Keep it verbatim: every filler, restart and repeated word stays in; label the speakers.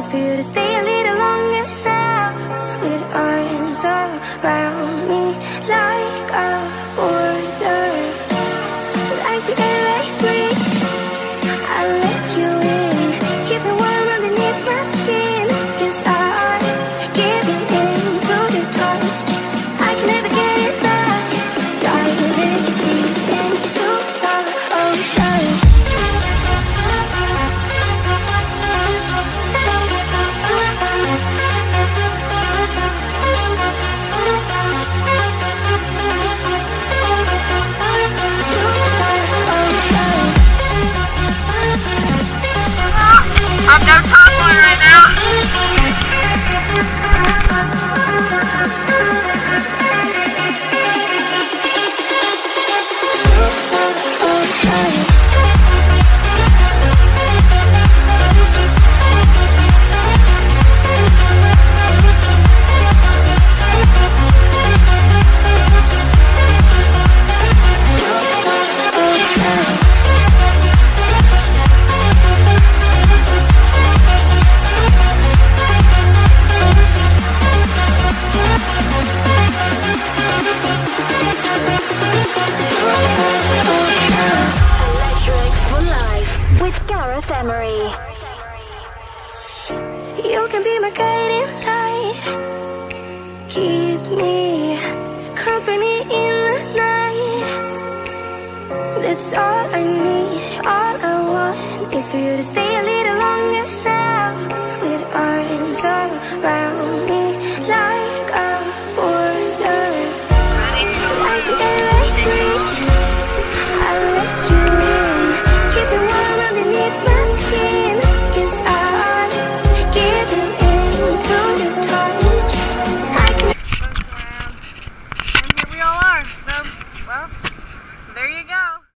Speaker 1: is for you to stay a little longer now, with arms around me like a border, like the air I breathe. I'll let you in, keep me warm underneath my skin, 'cause I'm giving in to your touch. I can never get enough, diving deep into the ocean.
Speaker 2: I'm no top one right now.
Speaker 1: You can be my guiding light, keep me company in the night. That's all I need, all I want is for you to stay a little